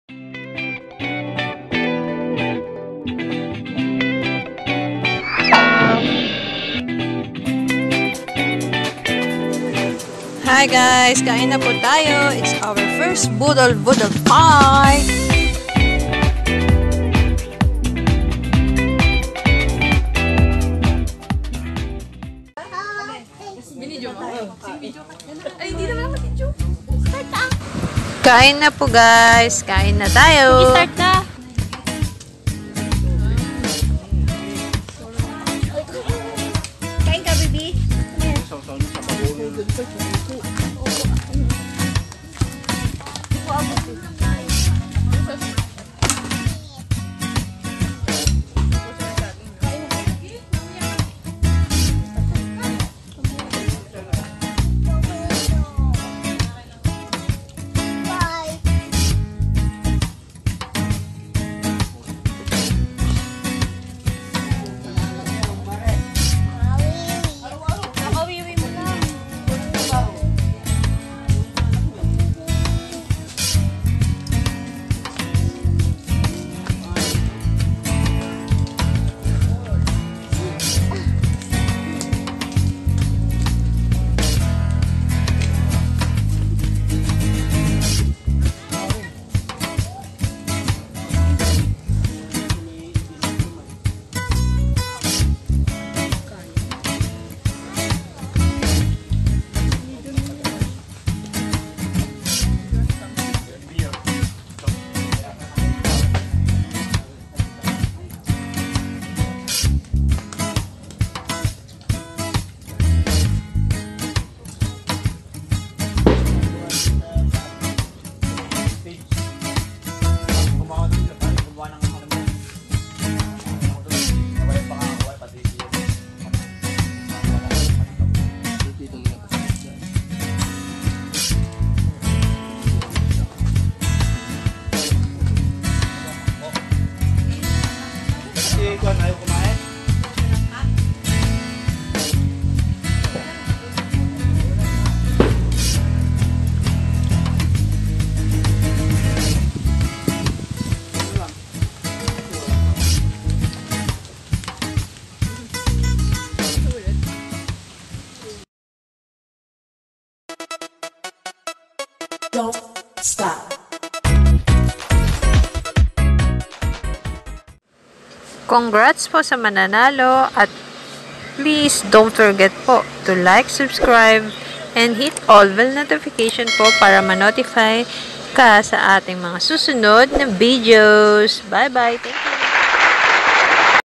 Hi guys! Kain na po tayo. It's our first Budol pie! Kain na po guys! Kain na tayo! Start na! Kain ka, baby? Don't stop. Congrats po sa mananalo at please don't forget po to like, subscribe, and hit all bell notification po para ma-notify ka sa ating mga susunod na videos. Bye-bye! Thank you!